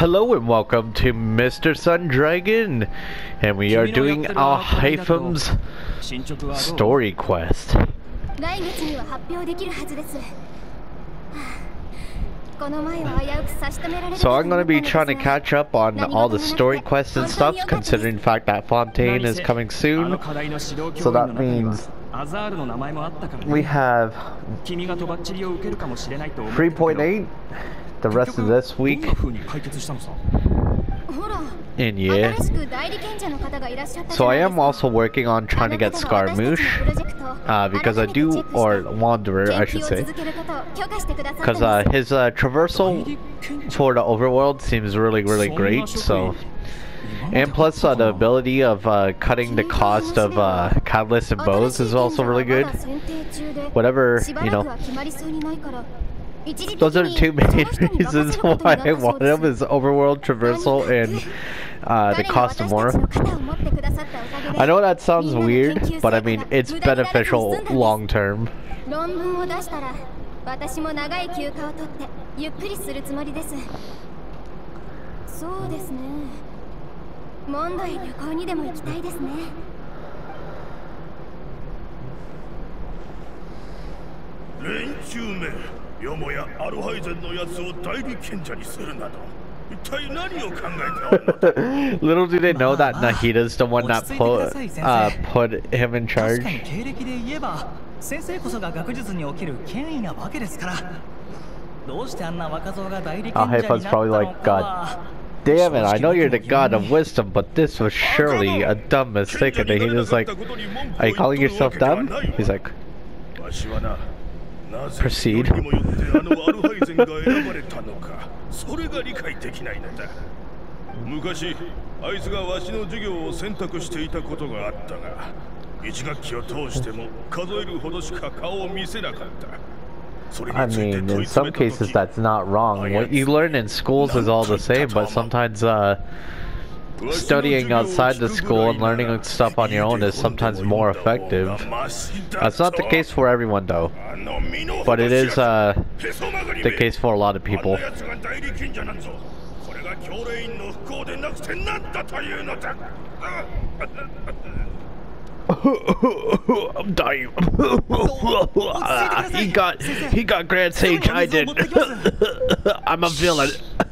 Hello and welcome to Mr. Sun Dragon, and we are doing our Hypham's story quest. So I'm going to be trying to catch up on all the story quests and stuff, considering the fact that Fontaine is coming soon. So that means we have 3.8 the rest of this week. And yeah, so I am also working on trying to get Scaramouche, because I do, or Wanderer I should say, because his traversal for the overworld seems really great. So, and plus the ability of cutting the cost of catalysts and bows is also really good. Whatever, you know, those are the two main reasons why I want him, is overworld traversal and the cost of more. I know that sounds weird, but I mean it's beneficial long term. Little do they know that Nahita's the one that put him in charge. Hypham's probably like, God damn it, I know you're the god of wisdom, but this was surely a dumb mistake. And Nahita's like, are you calling yourself dumb? He's like, proceed. I mean, in some cases that's not wrong. What you learn in schools is all the same, but sometimes studying outside the school and learning stuff on your own is sometimes more effective. That's not the case for everyone though, but it is the case for a lot of people. I'm dying. he got Grand Sage, I did. I'm a villain.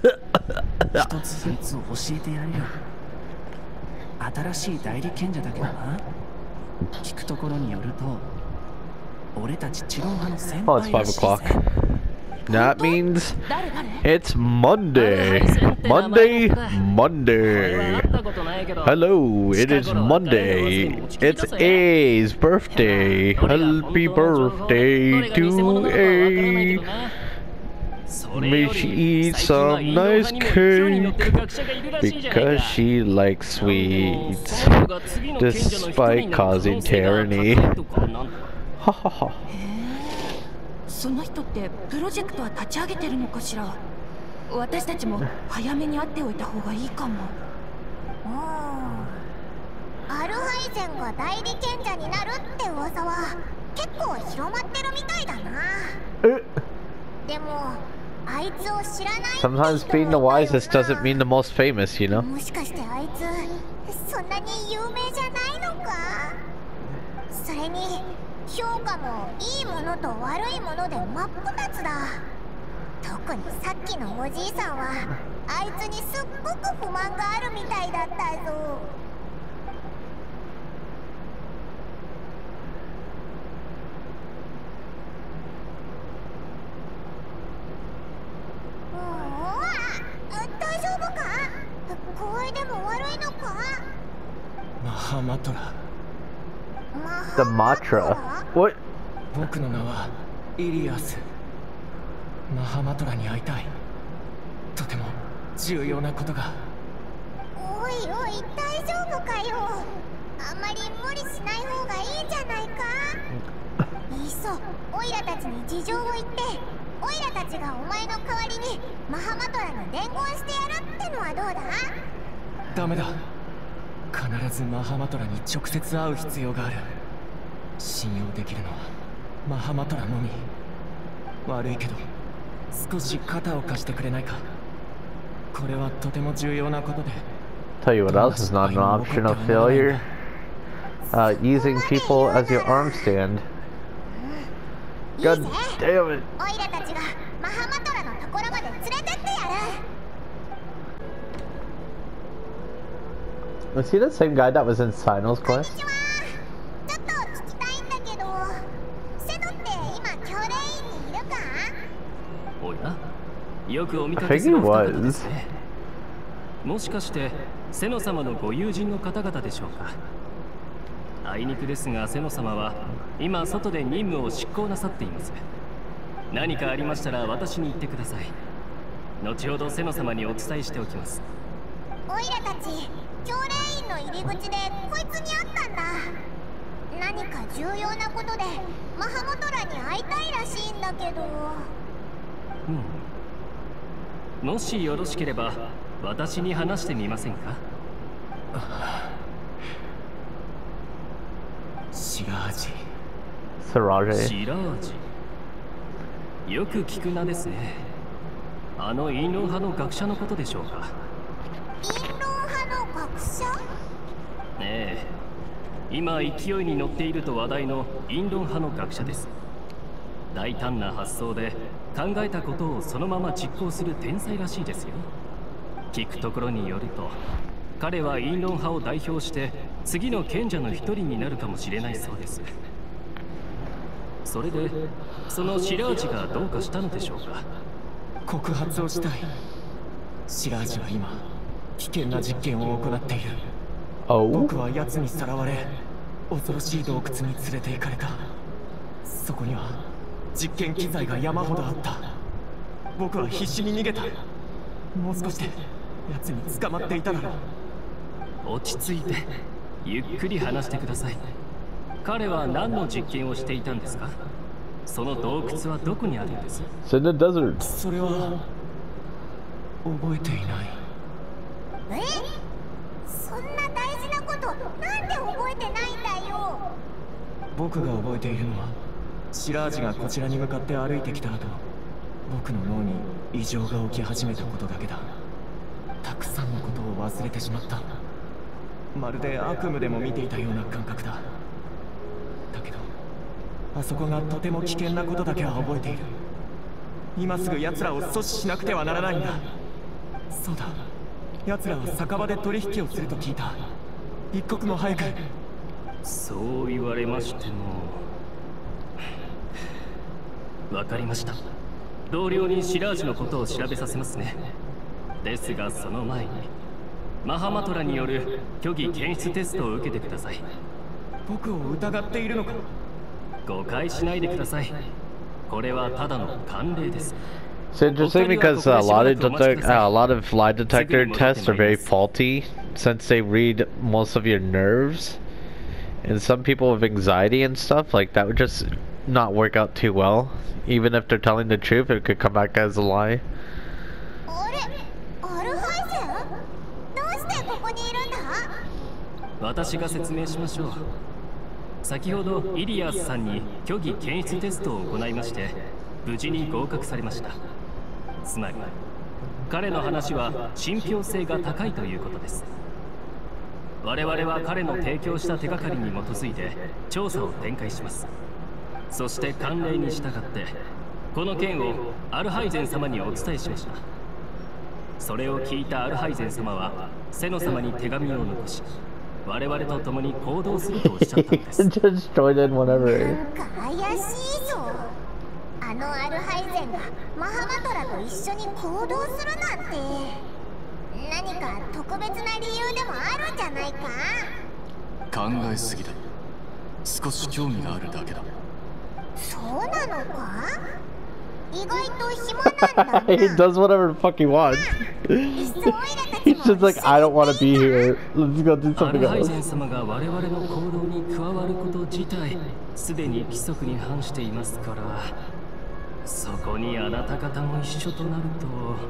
新しい代理賢者だけどな。聞くところによると、俺たち治療派の先輩らしいぜ。Oh, it's 5 o'clock. That means it's Monday. Monday. Hello, it is Monday. It's A's birthday. Happy birthday to A. May she eat some nice cake because she likes sweets, despite causing tyranny. Ha ha ha. その人ってプロジェクトは立ち上げてるのかしら。私たちも早めに会っておいた方がいいかも。アルハイゼンが代理賢者になるって噂は結構広まってるみたいだな。でも Sometimes being the wisest doesn't mean the most famous, you know? もしかしてあいつそんなに有名じゃないのか。それに評価もいいものと悪いもので真っ二つだ。特にさっきのおじいさんはあいつにすっごく不満があるみたいだったぞ。 The Matra? What? 僕の名はイリアス。マハマトラに会いたい。とても重要なことが。おいおい、大丈夫かよ。あんまり無理しない方がいいんじゃないか。いっそオイラたちに事情を言って、オイラたちがお前の代わりにマハマトラの伝言してやるってのはどうだ？ダメだ。必ずマハマトラに直接会う必要がある。信用できるのはマハマトラのみ。悪いけど少し肩を貸してくれないか。 これはとても重要なことで。 Tell you what else is not an option of failure. Using people as your arm stand. God damn it. Was he the same guy that was in Sinnoh's quest? I think he was. もしかしてセノ様のご友人の方々でしょうか。あいにくですがセノ様は今外で任務を執行なさっています。何かありましたら私に言ってください。後ほどセノ様にお伝えしておきます。 オイラたち教令員の入り口でこいつに会ったんだ。何か重要なことでマハモトラに会いたいらしいんだけど。 もしよろしければ私に話してみませんか。 シラージ。 シラージ。よく聞く名ですね。あのインロン派の学者のことでしょうか。 インロン派の学者？ ええ、今勢いに乗っていると話題のインロン派の学者です。大胆な発想で考えたことをそのまま実行する天才らしいですよ。聞くところによると彼はインロン派を代表して次の賢者の一人になるかもしれないそうです。それでそのシラージがどうかしたのでしょうか。 告発をしたい。シラージは今危険な実験を行っている。僕は奴にさらわれ恐ろしい洞窟に連れて行かれた。そこには実験機材が山ほどあった。僕は必死に逃げた。もう少しで奴に捕まっていただろう。 落ち着いてゆっくり話してください。彼は何の実験をしていたんですか。その洞窟はどこにあるんです。 それは覚えていない。 そんな大事なことなんで覚えてないんだよ。 僕が覚えているのはシラージがこちらに向かって歩いてきた後、僕の脳に異常が起き始めたことだけだ。たくさんのことを忘れてしまった。まるで悪夢でも見ていたような感覚だ。だけどあそこがとても危険なことだけは覚えている。今すぐ奴らを阻止しなくてはならないんだ。そうだ、奴らは酒場で取引をすると聞いた。一刻も早く。 そう言われましても。わかりました。同僚にシラージのことを調べさせますね。ですがその前にマハマトラによる虚偽検出テストを受けてください。 僕を疑っているのか。 誤解しないでください。これはただの慣例です。 It's interesting because a lot of lie detector tests are very faulty since they read most of your nerves, and some people with anxiety and stuff like that would just not work out too well. Even if they're telling the truth, it could come back as a lie. 私が説明しましょう。先ほどイリアスさんに虚偽検出テストを行いまして無事に合格されました。つまり彼の話は信憑性が高いということです。我々は彼の提供した手がかりに基づいて調査を展開します。そして慣例に従ってこの件をアルハイゼン様にお伝えしました。それを聞いたアルハイゼン様はセノ様に手紙を残し我々と共に行動するとおっしゃったんです。 なんか怪しいぞ。あのアルハイゼンがマハマトラと一緒に行動するなんて何か特別な理由でもあるんじゃないか。 考えすぎだ。少し興味があるだけだ。 そうなのか。意外と暇なんだな。 He does whatever the fuck he wants. He's just like, I don't want to be here. Let's go do something else. アルハイゼン様が我々の行動に加わること自体すでに規則に反していますから、そこにあなた方も一緒となると、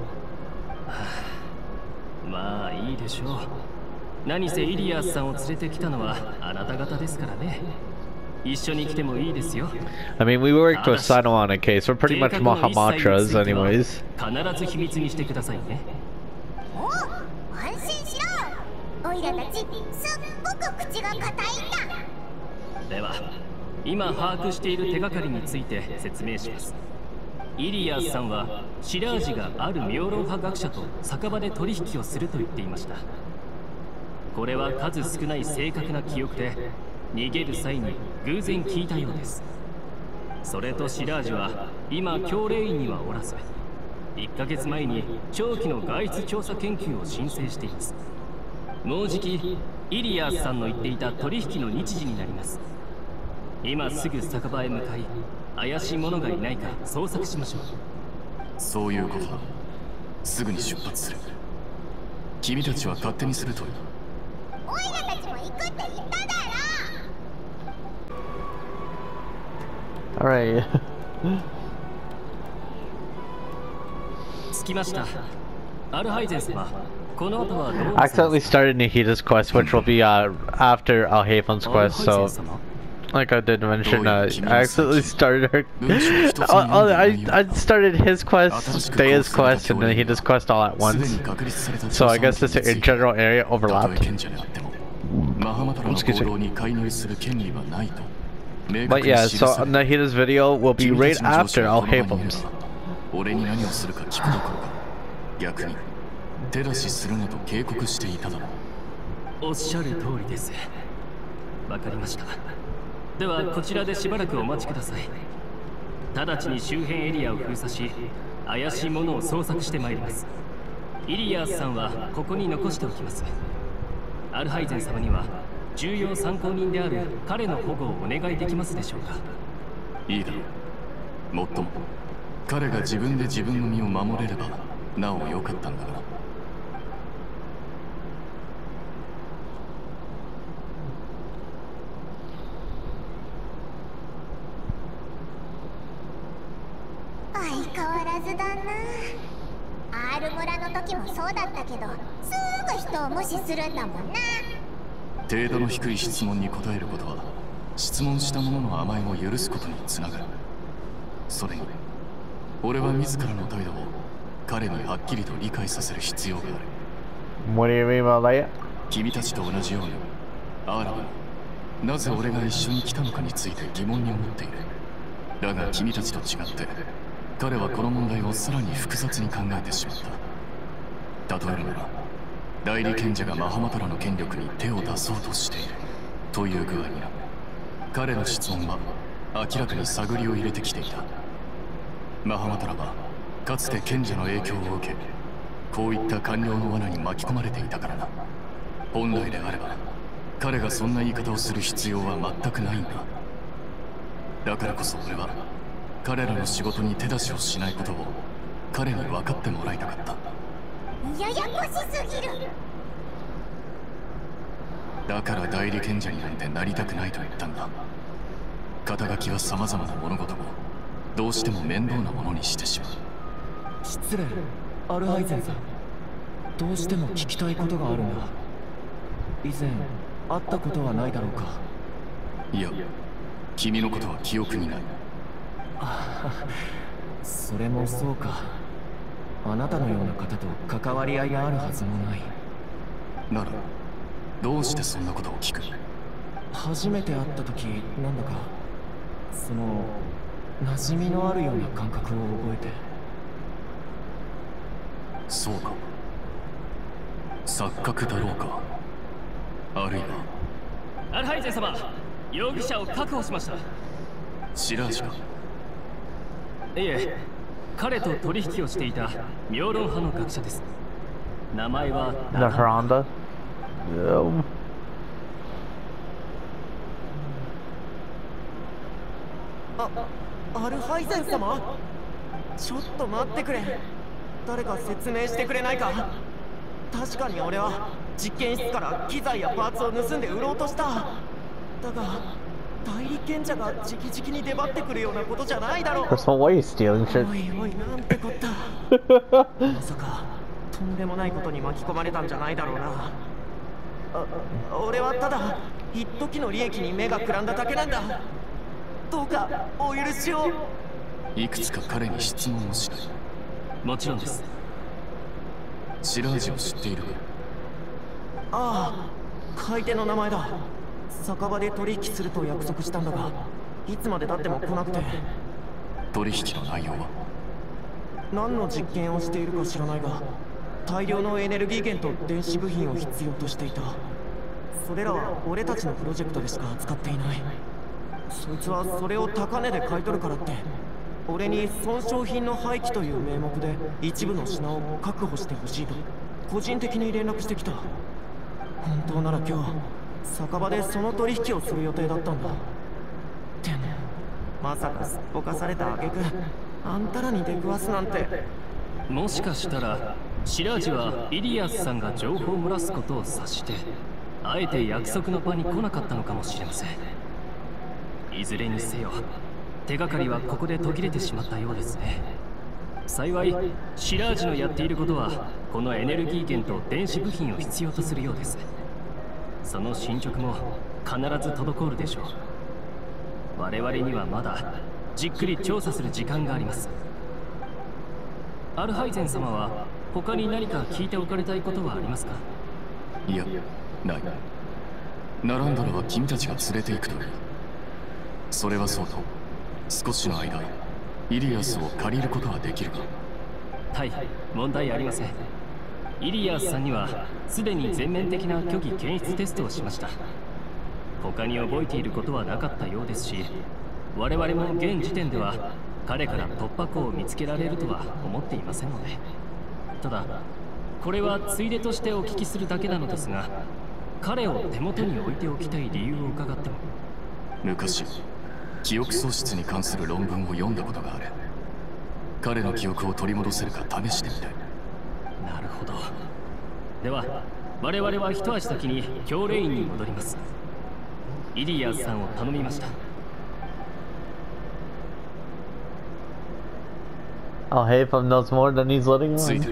まあいいでしょう。何せイリアスさんを連れてきたのはあなた方ですからね。一緒に来てもいいですよ。 I mean, we worked with Sinnoh on a case. We're pretty much Mahamatras anyways. 必ず秘密にしてくださいね。 イラたちすっごく口が硬いんだ。 では今把握している手がかりについて説明します。イリアスさんはシラージがある妙論派学者と酒場で取引をすると言っていました。これは数少ない正確な記憶で、逃げる際に偶然聞いたようです。それとシラージは今教令員にはおらず、1ヶ月前に長期の外出調査研究を申請しています。もうじきイリアスさんの言っていた取引の日時になります。今すぐ酒場へ向かい、怪しい者がいないか捜索しましょう。 そういうことだ。すぐに出発する。君たちは勝手にするといい。 オイラたちも行くって言っただろ。 Alright. 着きました。アルハイゼン様、この後はどう I accidentally started Nahita's quest, which will be after Alhaven's quest, so like I did mention, I accidentally started her. I started his quest, Daya's quest, and Nahita's quest all at once. So I guess this general area overlapped. But yeah, so Nahita's video will be right after Alhaven's. 俺に何をするか聞くどころか、逆に手出しするなと警告していただろう。 おっしゃる通りです。わかりました。ではこちらでしばらくお待ちください。直ちに周辺エリアを封鎖し、怪しいものを捜索してまいります。イリアスさんはここに残しておきます。アルハイゼン様には重要参考人である彼の保護をお願いできますでしょうか。 いいだろう。もっとも彼が自分で自分の身を守れればなお良かったんだから。 相変わらずだな。R村の時もそうだったけど、すぐ人を無視するんだもんな。 程度の低い質問に答えることは質問した者の甘えを許すことにつながる。それに俺は自らの態度を彼にはっきりと理解させる必要がある。 What do you mean by that? 君たちと同じようにアーラはなぜ俺が一緒に来たのかについて疑問に思っている。だが君たちと違って彼はこの問題をさらに複雑に考えてしまった。例えるなら代理賢者がマハマトラの権力に手を出そうとしているという具合にな。彼の質問は明らかに探りを入れてきていた。マハマトラはかつて賢者の影響を受け、こういった官僚の罠に巻き込まれていたからな。本来であれば彼がそんな言い方をする必要は全くないんだ。だからこそ俺は彼らの仕事に手出しをしないことを彼に分かってもらいたかった。 ややこしすぎる。 だから代理賢者になんてなりたくないと言ったんだ。肩書きは様々な物事をどうしても面倒なものにしてしまう。 失礼、アルハイゼンさん。どうしても聞きたいことがあるんだ。以前会ったことはないだろうか。 いや、君のことは記憶にない。 ああ、それもそうか。あなたのような方と関わり合いがあるはずもない。 ならどうしてそんなことを聞く？ 初めて会った時、なんだかその馴染みのあるような感覚を覚えて。 そうか、錯覚だろうか、あるいは。 アルハイゼン様、容疑者を確保しました。 シラージか？ いえ、彼と取引をしていた妙論派の学者です。名前は The Haronda? Yeah. アルハイゼン様？ちょっと待ってくれ。誰か説明してくれないか？確かに俺は実験室から機材やパーツを盗んで売ろうとした。だが代理賢者が直々に出張ってくるようなことじゃないだろう。 First of all, why are you stealing shit? おいおい、なんてこった。まさかとんでもないことに巻き込まれたんじゃないだろうな。俺はただ一時の利益に目がくらんだだけなんだ。どうかお許しを。 いくつか彼に質問をしたい。 もちろんです。 シラージを知っているか？ ああ、買い手の名前だ。酒場で取引すると約束したんだが、いつまで経っても来なくて。 取引の内容は？ 何の実験をしているか知らないが、大量のエネルギー源と電子部品を必要としていた。それらは俺たちのプロジェクトでしか扱っていない。そいつはそれを高値で買い取るからって俺に損傷品の廃棄という名目で一部の品を確保してほしいと個人的に連絡してきた。本当なら今日酒場でその取引をする予定だったんだ。でもまさかすっぽかされた挙句あんたらに出くわすなんて。 もしかしたらシラージはイリアスさんが情報を漏らすことを察してあえて約束の場に来なかったのかもしれません。いずれにせよ手がかりはここで途切れてしまったようですね。幸いシラージのやっていることはこのエネルギー源と電子部品を必要とするようです。その進捗も必ず滞るでしょう。我々にはまだじっくり調査する時間があります。アルハイゼン様は他に何か聞いておかれたいことはありますか？ いや、ない。ナランドラは君たちが連れて行くという。それはそうと、少しの間イリアスを借りることはできるか？ はい、問題ありません。イリアスさんにはすでに全面的な虚偽検出テストをしました。他に覚えていることはなかったようですし、我々も現時点では彼から突破口を見つけられるとは思っていませんので。ただこれはついでとしてお聞きするだけなのですが、彼を手元に置いておきたい理由を伺っても。 昔記憶喪失に関する論文を読んだことがある。彼の記憶を取り戻せるか試してみたい。 なるほど。では我々は一足先に教令院に戻ります。イリアスさんを頼みました。 I'll hate him knows more than he's letting つい on. てる。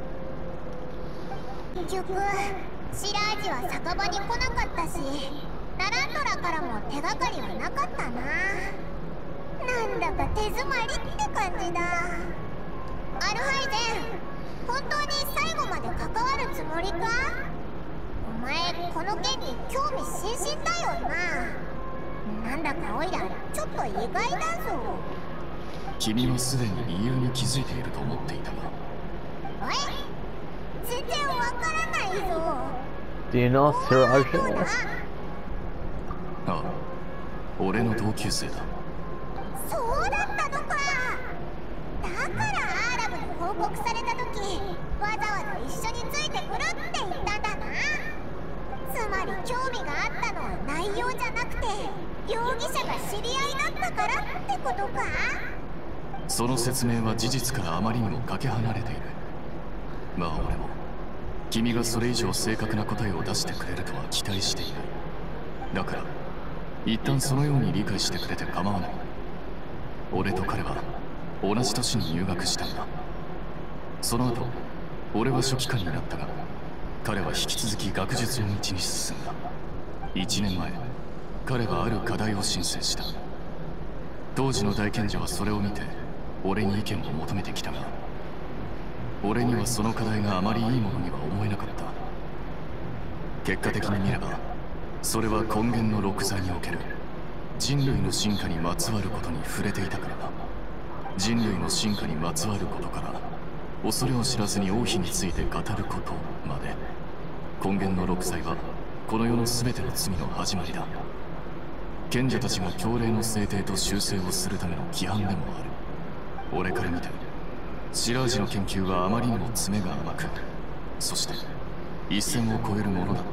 結局シラージは酒場に来なかったし、ナランドラからも手がかりはなかったな。なんだか手詰まりって感じだ。アルハイゼン、本当に最後まで関わるつもりか？お前この件に興味津々だよな。なんだかオイラちょっと意外だぞ。 君はすでに理由に気づいていると思っていたが。 おい、全然わからないぞ。 Do you know どう Siraj? だ？ ああ、俺の同級生だ。 そうだったのか。だからアーラムに報告された時わざわざ一緒についてくるって言ったんだな。つまり興味があったのは内容じゃなくて容疑者が知り合いだったからってことか？ その説明は事実からあまりにもかけ離れている。まあ俺も君がそれ以上正確な答えを出してくれるとは期待していない。だから一旦そのように理解してくれて構わない。俺と彼は同じ年に入学したんだ。その後俺は書記官になったが、彼は引き続き学術の道に進んだ。1年前彼はある課題を申請した。当時の大賢者はそれを見て俺に意見を求めてきたが、俺にはその課題があまりいいものには思えなかった。結果的に見ればそれは根源の六座における人類の進化にまつわることに触れていたからだ。人類の進化にまつわることから恐れを知らずに王妃について語ることまで、根源の六罪はこの世の全ての罪の始まりだ。賢者たちが教令の制定と修正をするための規範でもある。俺から見てシラージの研究はあまりにも詰めが甘く、そして一線を越えるものだった。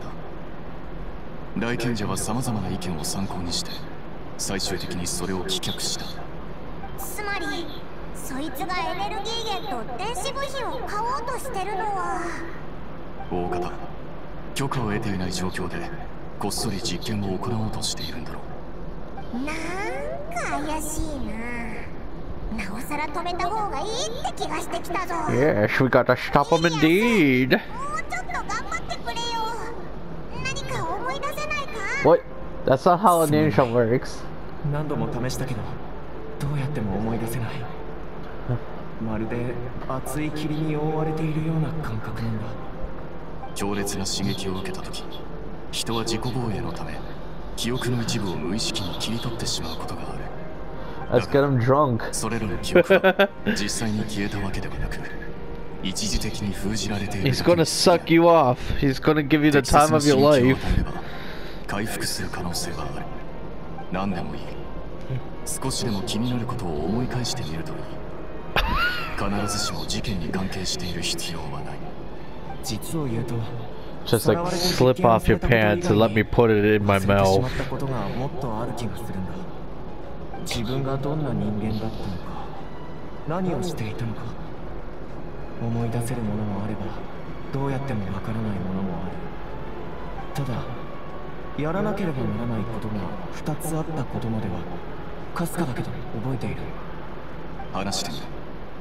大賢者は様々な意見を参考にして最終的にそれを棄却した。 つまりそいつがエネルギー源と電子部品を買おうとしてるのは大方許可を得ていない状況でこっそり実験を行おうとしているんだろう。 なんか怪しいな。なおさら止めた方がいいって気がしてきたぞ。 Yes, we gotta stop him indeed. もうちょっと頑張ってくれよ。何か思い出せないか？ What? That's not how a ninja works. 何度も試したけどどうやっても思い出せない。まるで熱い霧に覆われているような感覚なんだ。 強烈な刺激を受けた時、人は自己防衛のため記憶の一部を無意識に切り取ってしまうことがある。 Let's get him drunk. それらの記憶は実際に消えたわけではなく、一時的に封じられている。 He's gonna suck you off. He's gonna give you the time of your life. 回復する可能性はある。何でもいい。少しでも気になることを思い返してみるといい。必ずしも事件に関係している必要はない。 実を言うと、 Just like slip off your pants and let me put it in my mouth. ことがもっとある気がするんだ。自分がどんな人間だったのか、何をしていたのか、思い出せるものもあれば、どうやってもわからないものもある。ただ、やらなければならないことが2つあったことまではかすかだけど覚えている。 話してみる。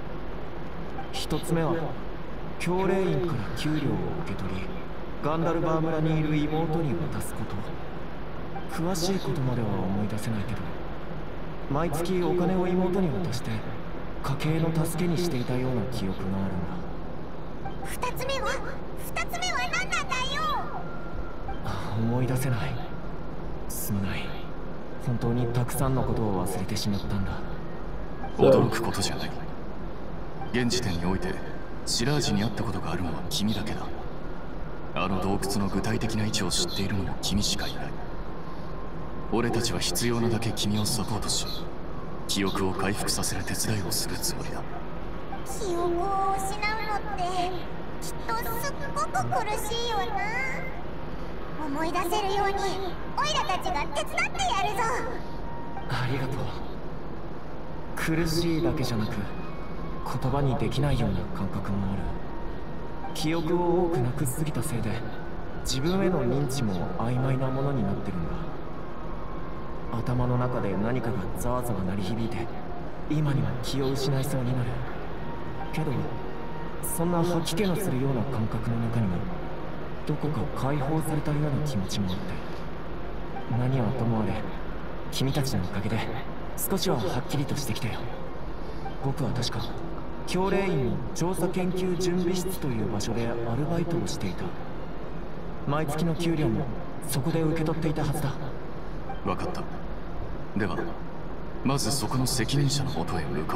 1つ目は教令員から給料を受け取り、ガンダルバー村にいる妹に渡すこと。詳しいことまでは思い出せないけど、毎月お金を妹に渡して家計の助けにしていたような記憶があるんだ。 2つ目は何なんだよ。 思い出せない。すまない。本当にたくさんのことを忘れてしまったんだ。 驚くことじゃない。現時点においてシラージに会ったことがあるのは君だけだ。あの洞窟の具体的な位置を知っているのも君しかいない。俺たちは必要なだけ君をサポートし、記憶を回復させる手伝いをするつもりだ。 記憶を失うのってきっとすっごく苦しいよな。思い出せるようにオイラたちが手伝ってやるぞ。 ありがとう。苦しいだけじゃなく、言葉にできないような感覚もある。記憶を多くなくしすぎたせいで、自分への認知も曖昧なものになってるんだ。頭の中で何かがざわざわ鳴り響いて、今にも気を失いそうになる。けどそんな吐き気のするような感覚の中にも、どこか解放されたような気持ちもあって、何はともあれ君たちのおかげで少しははっきりとしてきたよ。僕は確か教令員の調査研究準備室という場所でアルバイトをしていた。毎月の給料もそこで受け取っていたはずだ。 分かった。ではまずそこの責任者のもとへ向か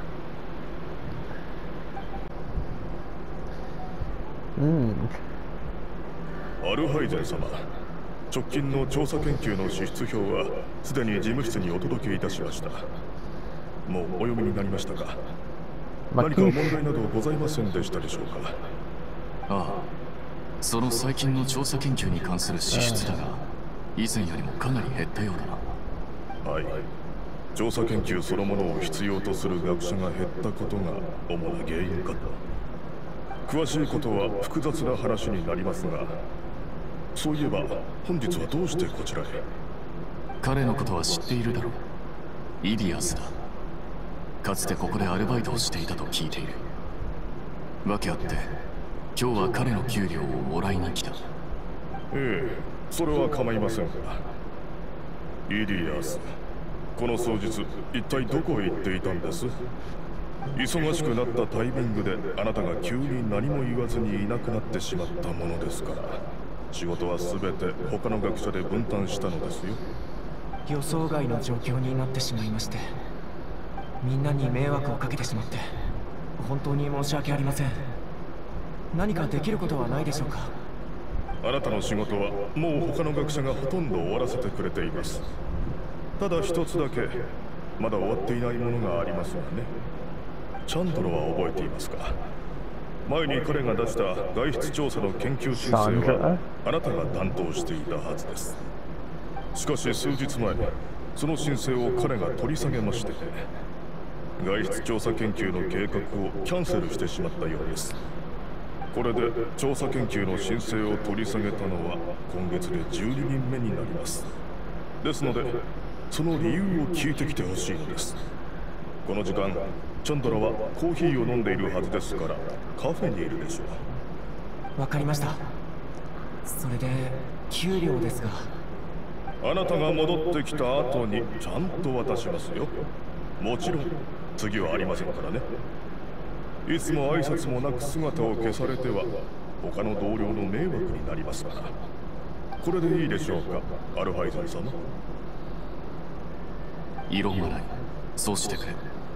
おう。 アルハイゼン様、直近の調査研究の支出表はすでに事務室にお届けいたしました。もうお読みになりましたか？何か問題などございませんでしたでしょうか？ ああ、その最近の調査研究に関する支出だが、以前よりもかなり減ったようだな。 はい、調査研究そのものを必要とする学者が減ったことが主な原因かと。詳しいことは複雑な話になりますが、そういえば本日はどうしてこちらへ？ 彼のことは知っているだろう。イリアスだ。かつてここでアルバイトをしていたと聞いている。わけあって今日は彼の給料をもらいに来た。 ええ、それは構いませんが。イリアス、この数日一体どこへ行っていたんです？忙しくなったタイミングであなたが急に何も言わずにいなくなってしまったものですから、仕事は全て他の学者で分担したのですよ。 予想外の状況になってしまいまして、みんなに迷惑をかけてしまって本当に申し訳ありません。何かできることはないでしょうか？ あなたの仕事はもう他の学者がほとんど終わらせてくれています。ただ一つだけまだ終わっていないものがありますがね。チャンドロは覚えていますか？前に彼が出した外出調査の研究申請はあなたが担当していたはずです。しかし数日前、その申請を彼が取り下げましてね、外出調査研究の計画をキャンセルしてしまったようです。これで調査研究の申請を取り下げたのは今月で12人目になります。ですのでその理由を聞いてきてほしいのです。この時間チャンドラはコーヒーを飲んでいるはずですから、カフェにいるでしょう。 わかりました。それで給料ですが、 あなたが戻ってきた後にちゃんと渡しますよ。もちろん次はありませんからね。いつも挨拶もなく姿を消されては他の同僚の迷惑になりますから。これでいいでしょうか、アルハイゼン様。 異論はない。そうしてくれ。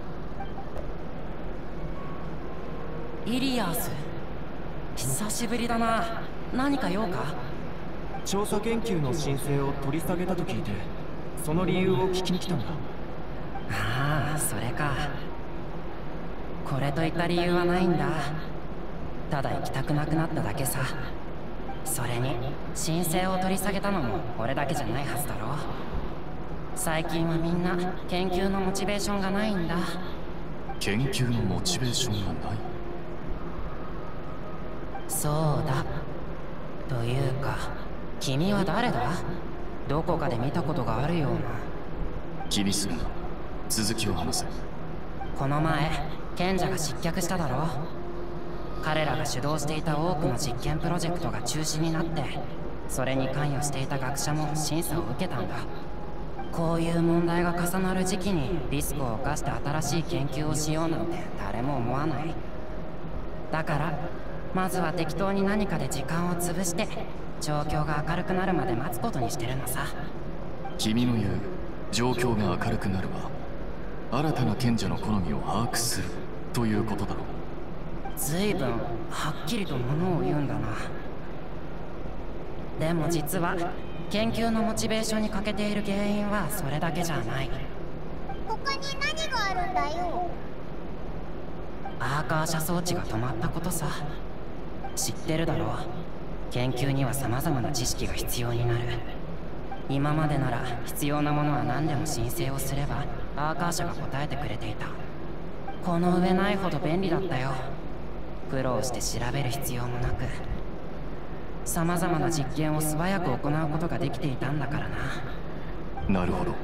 イリアス、久しぶりだな。何か用か？ 調査研究の申請を取り下げたと聞いて、その理由を聞きに来たんだ。 ああ、それか。これといった理由はないんだ。ただ行きたくなくなっただけさ。それに申請を取り下げたのも俺だけじゃないはずだろ。最近はみんな研究のモチベーションがないんだ。 研究のモチベーションがない？ そうだ。というか、君は誰だ？どこかで見たことがあるような。 気にするな。続きを話せ。 この前賢者が失脚しただろ。彼らが主導していた多くの実験プロジェクトが中止になって、それに関与していた学者も審査を受けたんだ。こういう問題が重なる時期にリスクを冒して新しい研究をしようなんて誰も思わない。だからまずは適当に何かで時間を潰して状況が明るくなるまで待つことにしてるのさ。 君の言う状況が明るくなるは新たな賢者の好みを把握するということだろう。 随分はっきりとものを言うんだな。でも実は研究のモチベーションに欠けている原因はそれだけじゃない。 他に何があるんだよ。 アーカー射装置が止まったことさ。知ってるだろう。研究には様々な知識が必要になる。今までなら必要なものは何でも申請をすればアーカー社が答えてくれていた。この上ないほど便利だったよ。苦労して調べる必要もなく、様々な実験を素早く行うことができていたんだからな。 なるほど。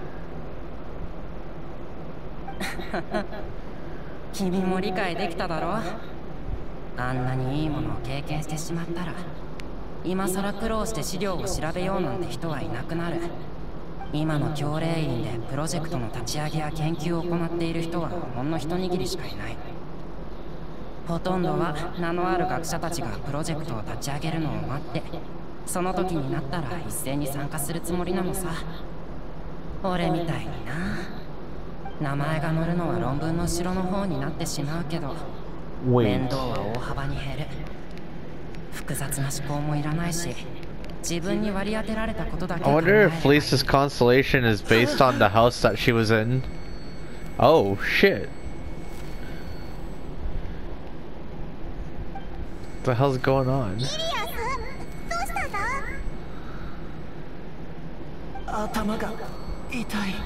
君も理解できただろ。あんなにいいものを経験してしまったら、今さら苦労して資料を調べようなんて人はいなくなる。今の教令院でプロジェクトの立ち上げや研究を行っている人はほんの一握りしかいない。ほとんどは名のある学者たちがプロジェクトを立ち上げるのを待って、その時になったら一斉に参加するつもりなのさ。俺みたいにな。名前が載るのは論文の後ろの方になってしまうけど、面倒は大幅に減る。複雑な思考もいらないし、自分に割り当てられたことだけ考え I wonder if Lisa's constellation is based on the house that she was in. Oh shit. What the hell's going on? イリアス、どうしたんだ？ 頭が痛い。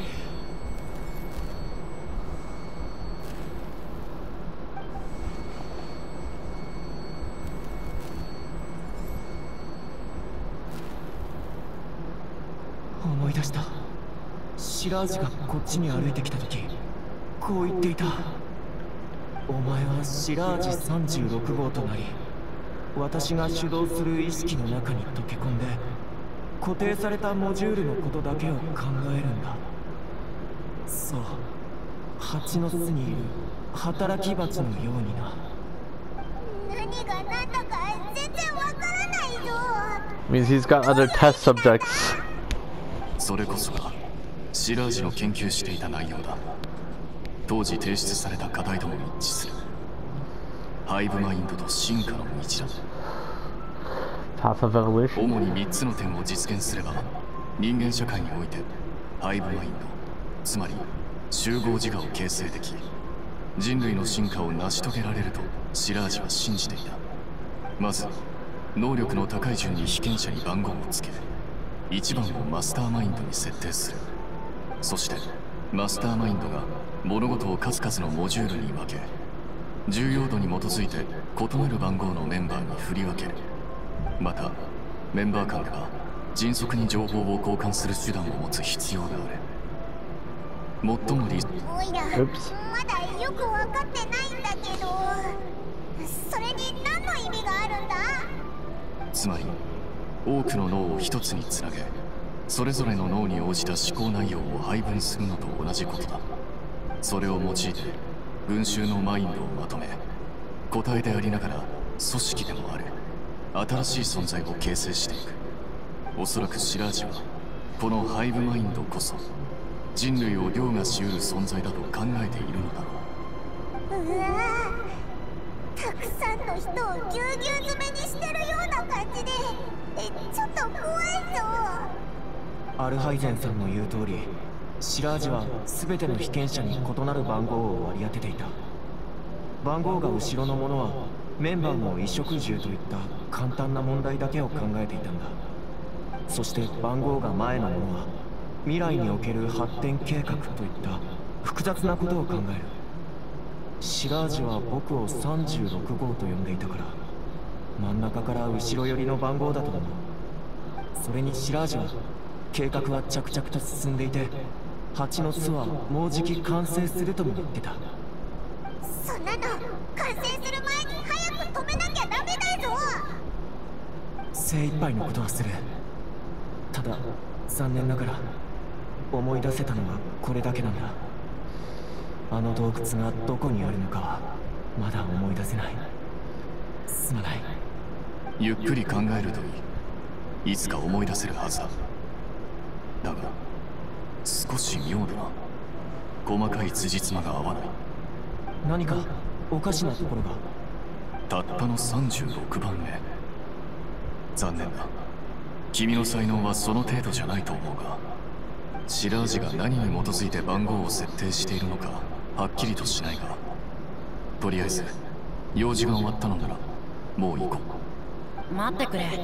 思い出した。シラージがこっちに歩いてきた時、こう言っていた。お前はシラージ36号となり、私が主導する意識の中に溶け込んで、固定されたモジュールのことだけを考えるんだ。そう、蜂の巣にいる働き蜂のようにな。 何が何だか全然わからないぞ。 Means he's got other test subjects. それこそがシラージの研究していた内容だ。当時提出された課題とも一致する。ハイブマインドと進化の道だ。 Path of evolution. 主に3つの点を実現すれば、人間社会においてハイブマインド、つまり集合自我を形成でき、人類の進化を成し遂げられるとシラージは信じていた。まず能力の高い順に被験者に番号をつけ、1番をマスターマインドに設定する。そしてマスターマインドが物事を数々のモジュールに分け、重要度に基づいて異なる番号のメンバーに振り分ける。またメンバー間では迅速に情報を交換する手段を持つ必要がある。最もおいら、まだよく分かってないんだけど、それに何の意味があるんだ？ つまり多くの脳を一つにつなげ、それぞれの脳に応じた思考内容を配分するのと同じことだ。それを用いて群衆のマインドをまとめ、個体でありながら組織でもある新しい存在を形成していく。おそらくシラージはこのハイブマインドこそ人類を凌駕しうる存在だと考えているのだろう。 うわぁ、たくさんの人をぎゅうぎゅう詰めにしてるような感じでちょっと怖いぞ。 アルハイゼンさんの言う通り、シラージは全ての被験者に異なる番号を割り当てていた。番号が後ろのものはメンバーの衣食住といった簡単な問題だけを考えていたんだ。そして番号が前のものは未来における発展計画といった複雑なことを考える。シラージは僕を36号と呼んでいたから、真ん中から後ろ寄りの番号だと思う。それにシラージは計画は着々と進んでいて、蜂の巣はもうじき完成するとも言ってた。 そんなの完成する前に早く止めなきゃダメだぞ。 精一杯のことはする。ただ残念ながら思い出せたのはこれだけなんだ。あの洞窟がどこにあるのかはまだ思い出せない。すまない。 ゆっくり考えるといい。いつか思い出せるはずだ。だが少し妙だな。細かい辻褄が合わない。 何かおかしなところが。 たったの36番目。残念だ。君の才能はその程度じゃないと思うが、シラージが何に基づいて番号を設定しているのかはっきりとしないが、とりあえず用事が終わったのならもう行こう。待ってくれ。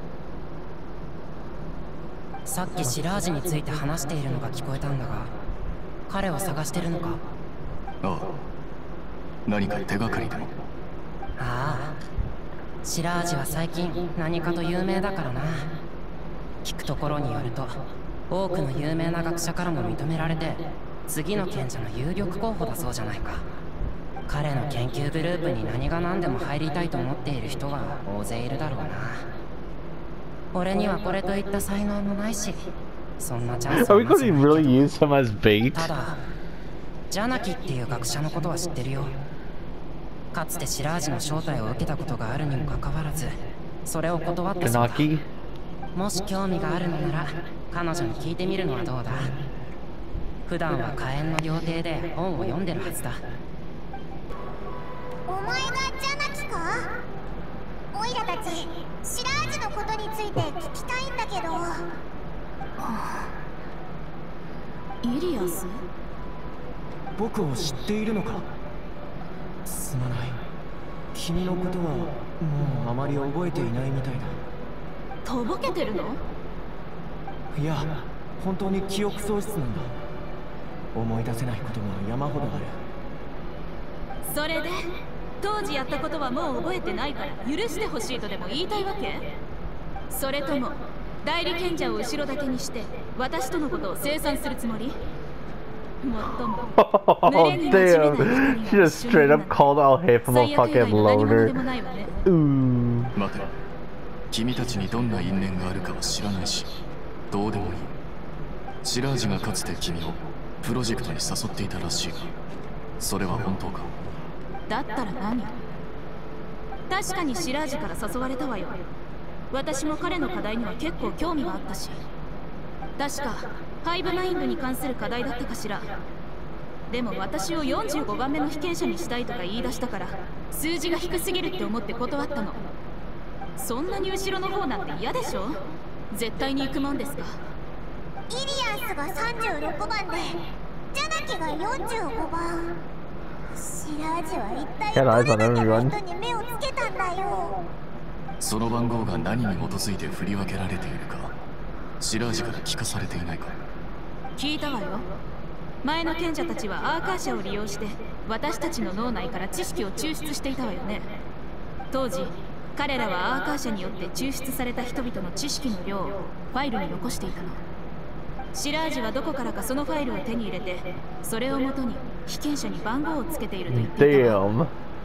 さっきシラージについて話しているのが聞こえたんだが、彼を探してるのか？ ああ。何か手がかりでも？ ああ、シラージは最近何かと有名だからな。聞くところによると、多くの有名な学者からも認められて、次の賢者の有力候補だそうじゃないか。彼の研究グループに何が何でも入りたいと思っている人は大勢いるだろうな。俺にはこれといった才能もないし、そんなチャンスはまずないけど。 Are we gonna really use him as bait? ただジャナキっていう学者のことは知ってるよ。かつてシラージの招待を受けたことがあるにもかかわらず、それを断ったそうだ。もし興味があるのなら彼女に聞いてみるのはどうだ。普段は火炎の料亭で本を読んでるはずだ。 お前がジャナキか？オイラたちシラージのことについて聞きたいんだけど。 イリアス？ 僕を知っているのか？すまない。君のことはもうあまり覚えていないみたいだ。 とぼけてるの？ いや、本当に記憶喪失なんだ。思い出せないことが山ほどある。 それで当時やったことはもう覚えてないから許してほしいとでも言いたいわけ？それとも代理賢者を後ろ盾にして私とのことを清算するつもり？もっとも Oh damn! She just straight up called out him a fucking loner. Ooh. 待て。君たちにどんな因縁があるかは知らないし、どうでもいい。シラージがかつて君をプロジェクトに誘っていたらしいが、それは本当か？ だったら何？確かにシラージから誘われたわよ。私も彼の課題には結構興味があったし、確かハイブマインドに関する課題だったかしら。でも私を45番目の被験者にしたいとか言い出したから、数字が低すぎるって思って断ったの。そんなに後ろの方なんて嫌でしょ？絶対に行くもんですか？ イリアスが36番でジャナキが45番。シラージは一体どれだけの人に目をつけたんだよ。 その番号が何に基づいて振り分けられているか、シラージから聞かされていないか？ 聞いたわよ。前の賢者たちはアーカーシャを利用して私たちの脳内から知識を抽出していたわよね。当時彼らはアーカーシャによって抽出された人々の知識の量をファイルに残していたの。シラージはどこからかそのファイルを手に入れて、それをもとに被験者に番号をつけていると言っていたわ。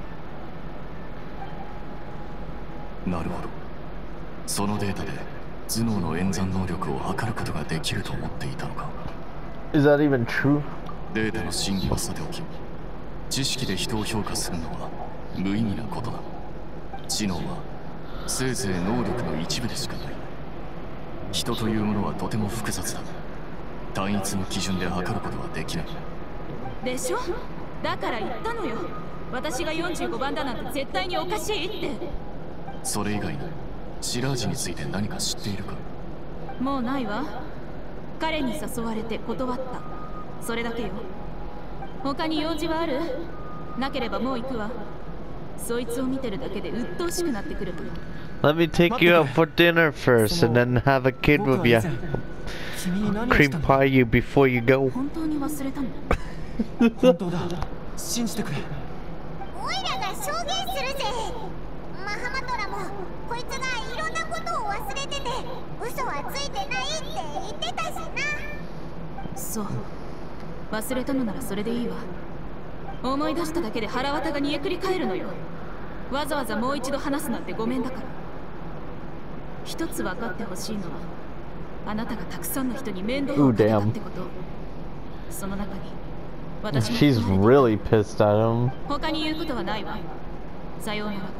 なるほど。そのデータで頭脳の演算能力を測ることができると思っていたのか。 Is that even true? データの真偽はさておき、知識で人を評価するのは無意味なことだ。知能はせいぜい能力の一部でしかない。人というものはとても複雑だ。単一の基準で測ることはできない。 でしょ。だから言ったのよ。私が45番だなんて絶対におかしいって。 それ以外にシラージについて何か知っているか？ もうないわ。彼に誘われて断った。それだけよ。他に用事はある？なければもう行くわ。そいつを見てるだけで鬱陶しくなってくるもの。 Let me take you out for dinner first and then have a kid with you. Cream pie you before you go. 本当に忘れたの？ 本当だ。信じてくれ。 オイラが証言するぜ。マハマトラもこいつがいろんなことを忘れてて嘘はついてないって言ってたしな。 そう。忘れたのならそれでいいわ。思い出しただけで腹渡が煮えくり返るのよ。わざわざもう一度話すなんてごめんだから。一つ分かってほしいのは、あなたがたくさんの人に面倒をかけたってこと。その中に私も。 She's really pissed at him. 他に言うことはないわ。さようなら。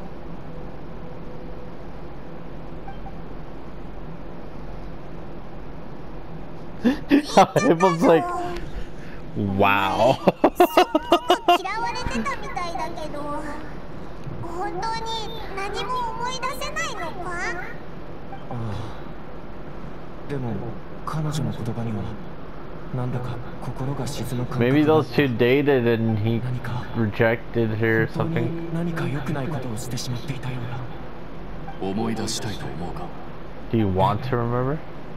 It was like, wow. 嫌われてたみたいだけど、本当に何も思い出せないのか？ ああ。でも彼女の言葉にはなんだか心が沈む感覚が。 Maybe those two dated and he rejected her or something. 何か良くないことをしてしまっていたような。思い出したいと思うか？ Do you want to remember?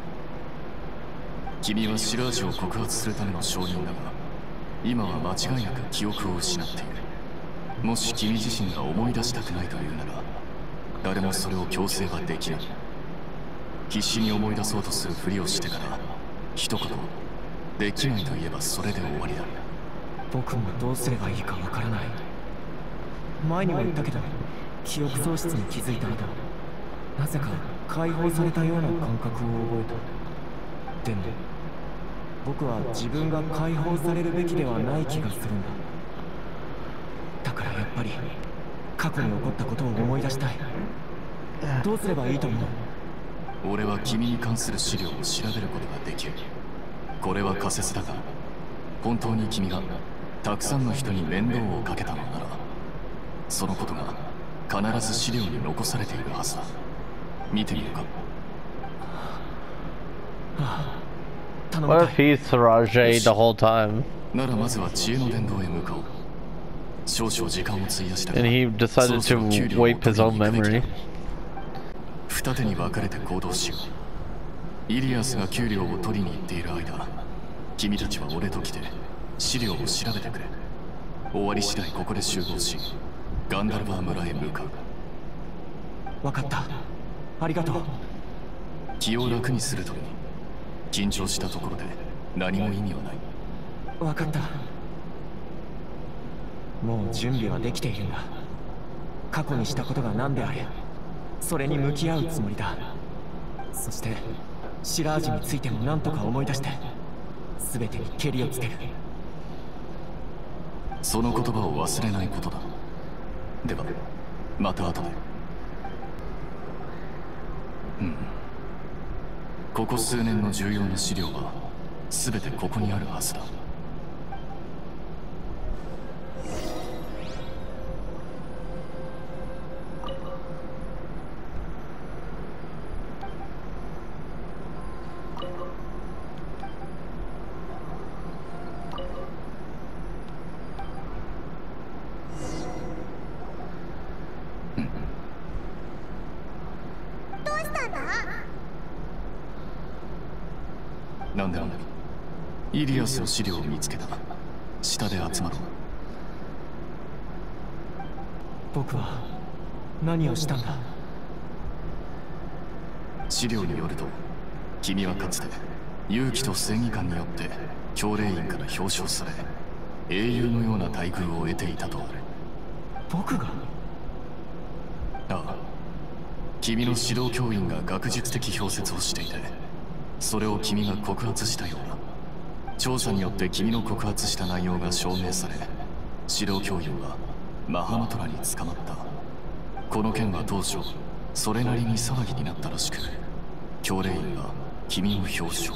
君はシラージを告発するための証人だが、今は間違いなく記憶を失っている。もし君自身が思い出したくないというなら、誰もそれを強制はできない。必死に思い出そうとするふりをしてから、一言できないと言えばそれで終わりだ。 僕もどうすればいいかわからない。前にも言ったけど、記憶喪失に気づいた後、なぜか解放されたような感覚を覚えた。でも僕は自分が解放されるべきではない気がするんだ。だからやっぱり過去に起こったことを思い出したい。どうすればいいと思う？ 俺は君に関する資料を調べることができる。これは仮説だが、本当に君がたくさんの人に面倒をかけたのなら、そのことが必ず資料に残されているはずだ。見てみるか？ What if he's Sirajeh the whole time? ならまずは知恵の殿堂へ向かおう。少々時間を費やしたが、 And he decided to wipe his own memory. 二手に分かれて行動しよう。イリアスが給料を取りに行っている間、君たちは俺と来て資料を調べてくれ。終わり次第ここで集合し、ガンダルバー村へ向かう。 分かった。ありがとう。 気を楽にするとに、緊張したところで何も意味はない。 分かった。もう準備はできているんだ。過去にしたことが何であれ、それに向き合うつもりだ。そしてシラージについても何とか思い出して、全てにケリをつける。 その言葉を忘れないことだ。ではまた後で。ここ数年の重要な資料は全てここにあるはずだ。 どうしたんだ？ なんでもない。イリアスの資料を見つけた。下で集まろう。 僕は何をしたんだ？ 資料によると、君はかつて勇気と正義感によって教令員から表彰され、英雄のような待遇を得ていたとある。 僕が？ ああ、君の指導教員が学術的評説をしていて、それを君が告発したようだ。調査によって君の告発した内容が証明され、指導教員はマハマトラに捕まった。この件は当初それなりに騒ぎになったらしく、教令員が君を表彰。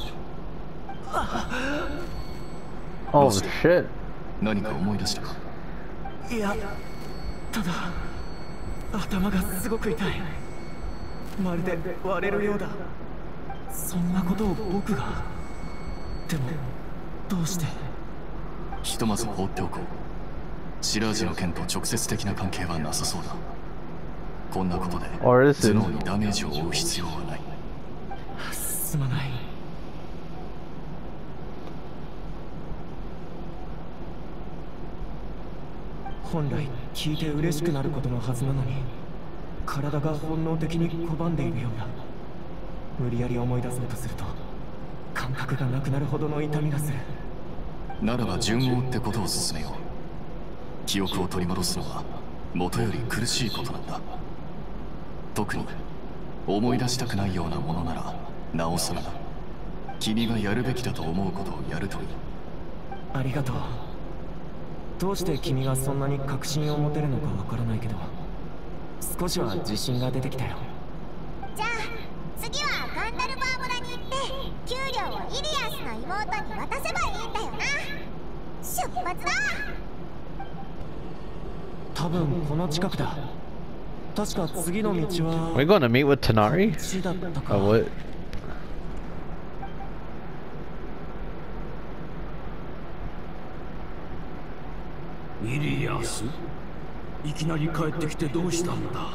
Oh shit. 何か思い出したか？ いや、ただ頭がすごく痛い。まるで割れるようだ。そんなことを僕が。でもどうして？ ひとまず放っておこう。シラージの件と直接的な関係はなさそうだ。こんなことで頭脳にダメージを負う必要はない。 すまない。本来聞いて嬉しくなることのはずなのに、体が本能的に拒んでいるようだ。無理やり思い出そうとすると感覚がなくなるほどの痛みがする。 ならば順を追ってことを進めよう。記憶を取り戻すのは元より苦しいことなんだ。特に思い出したくないようなものならなおさらだ。君がやるべきだと思うことをやるといい。 ありがとう。どうして君がそんなに確信を持てるのかわからないけど、少しは自信が出てきたよ。 じゃあ次はガンダルバー村に行って給料をイリアスの妹に渡せばいいんだよな。出発だ。 多分この近くだ。確か次の道は。 Are we going to meet with Tanari? Oh, what? イリアス、いきなり帰ってきてどうしたんだ？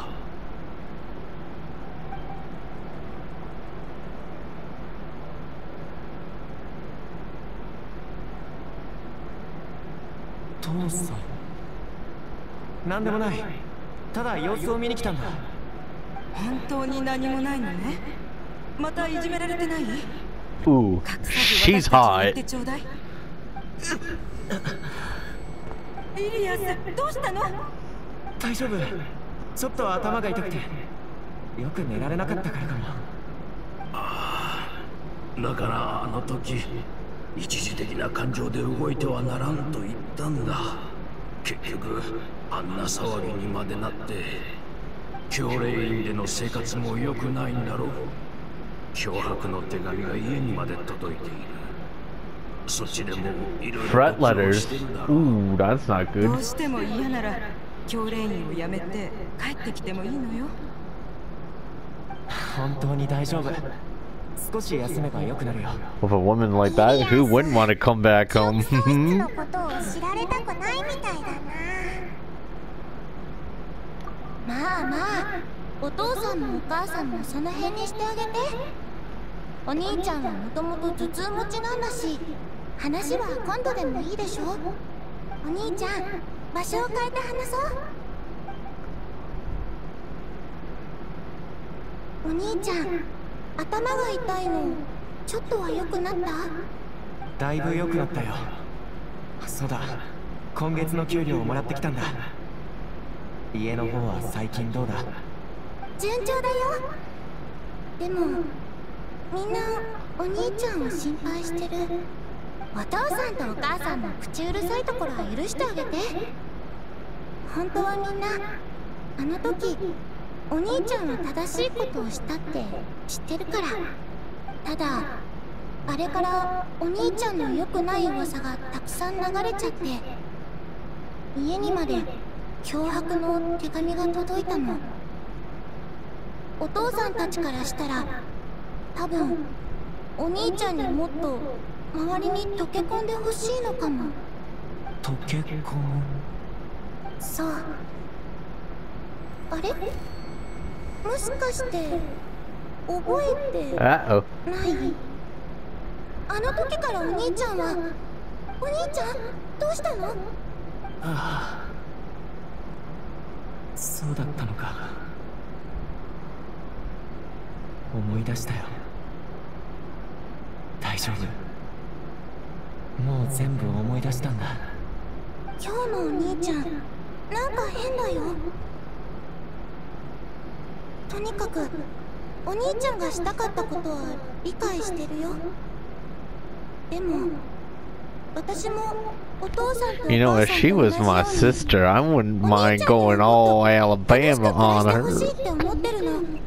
父さん。なんでもない。ただ様子を見に来たんだ。 本当に何もないのね。またいじめられてない？ Ooh, she's hot. イリアス、どうしたの？ 大丈夫。ちょっと頭が痛くてよく寝られなかったからかも。 だからあの時一時的な感情で動いてはならんと言ったんだ。結局あんな騒ぎにまでなって。教令院での生活も良くないんだろう。脅迫の手紙が家にまで届いている。そっちでもいろいろ Threat letters. Ooh, that's not good. どうしても嫌なら教令院を辞めて帰ってきてもいいのよ。 本当に大丈夫。少し休めば良くなるよ。 With a woman like that, who wouldn't want to come back home? のことを知られたくないみたいだな。まあまあ、お父さんもお母さんもその辺にしてあげて。お兄ちゃんはもともと頭痛持ちなんだし、話は今度でもいいでしょ。お兄ちゃん、場所を変えて話そう。お兄ちゃん、頭が痛いのちょっとは良くなった？ だいぶ良くなったよ。そうだ、今月の給料をもらってきたんだ。家の方は最近どうだ？ 順調だよ。でもみんなお兄ちゃんを心配してる。お父さんとお母さんの口うるさいところは許してあげて。本当はみんなあの時お兄ちゃんは正しいことをしたって知ってるから。ただあれからお兄ちゃんの良くない噂がたくさん流れちゃって、家にまで脅迫の手紙が届いたの。お父さんたちからしたら多分お兄ちゃんにもっと周りに溶け込んでほしいのかも。 溶け込む？ そう。あれ？もしかして覚えてない？あの時からお兄ちゃんは。お兄ちゃんどうしたの？ ああ、そうだったのか。思い出したよ。大丈夫。もう全部思い出したんだ。 今日のお兄ちゃんなんか変だよ。とにかくお兄ちゃんがしたかったことは理解してるよ。でも私もお父さんとお母さんと同じように、 You know, if she was my sister, I wouldn't mind going all Alabama on her. 欲しいって思ってるの。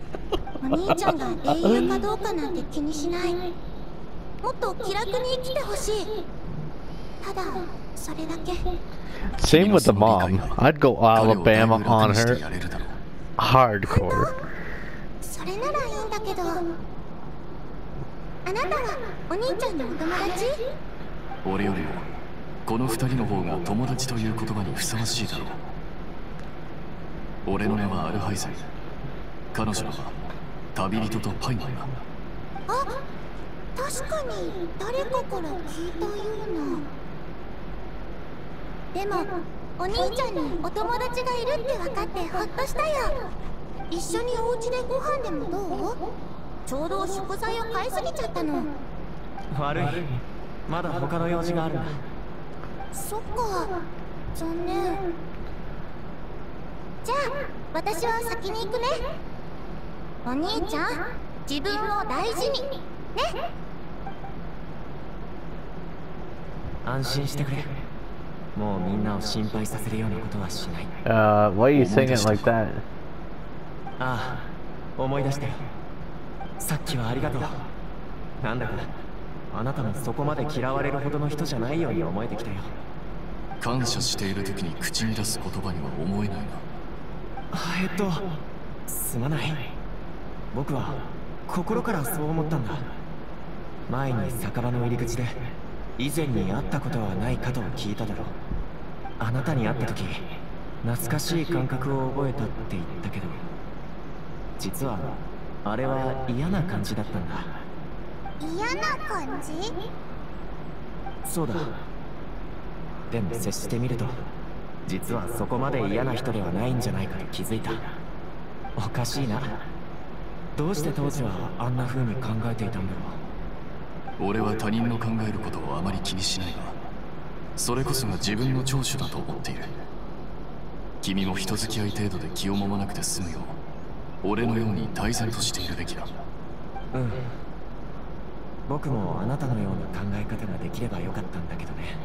お兄ちゃんが英雄かどうかなんて気にしない。もっと気楽に生きてほしい。ただそれだけ。 Same with the mom. I'd go Alabama on her. Hardcore. それならいいんだけど。あなたはお兄ちゃんのお友達？ 俺よりもこの二人の方が友達という言葉にふさわしいだろう。俺の名はアルハイゼン。彼女は旅人とパイマンだ。 あ、確かに誰かから聞いたような。でもお兄ちゃんにお友達がいるって分かってほっとしたよ。一緒にお家でご飯でもどう？ちょうど食材を買いすぎちゃったの。 悪い、まだ他の用事があるんだ。 そっか、残念。じゃあ私は先に行くね。お兄ちゃん、自分を大事にね。 安心してくれ。もうみんなを心配させるようなことはしない。 Why are you saying it like that? ああ、思い出したよ。さっきはありがとう。なんだかあなたもそこまで嫌われるほどの人じゃないように思えてきたよ。 感謝している時に口に出す言葉には思えないな。 すまない。僕は心からそう思ったんだ。前に酒場の入り口で以前に会ったことはないかと聞いただろう。あなたに会った時懐かしい感覚を覚えたって言ったけど、実はあれは嫌な感じだったんだ。 嫌な感じ？ そうだ。でも接してみると実はそこまで嫌な人ではないんじゃないかと気づいた。おかしいな。どうして当時はあんな風に考えていたんだろう。俺は他人の考えることをあまり気にしないが、それこそが自分の長所だと思っている。君も人付き合い程度で気をもまなくて済むよう、俺のように大然としているべきだ。 うん。僕もあなたのような考え方ができればよかったんだけどね。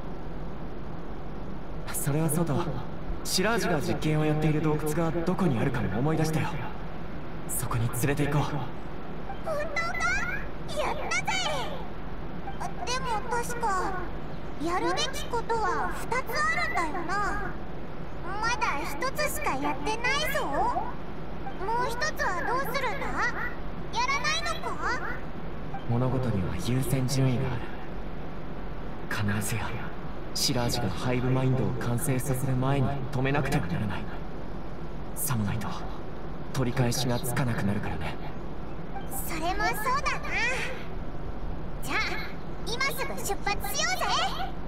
それはそうと、シラージが実験をやっている洞窟がどこにあるかも思い出したよ。そこに連れて行こう。 本当か？やったぜ！でも確かやるべきことは2つあるんだよな。まだ1つしかやってないぞ。もう1つはどうするんだ？やらないのか？ 物事には優先順位がある。必ずやシラージがハイブマインドを完成させる前に止めなくてはならない。さもないと取り返しがつかなくなるからね。 それもそうだな。じゃあ今すぐ出発しようぜ。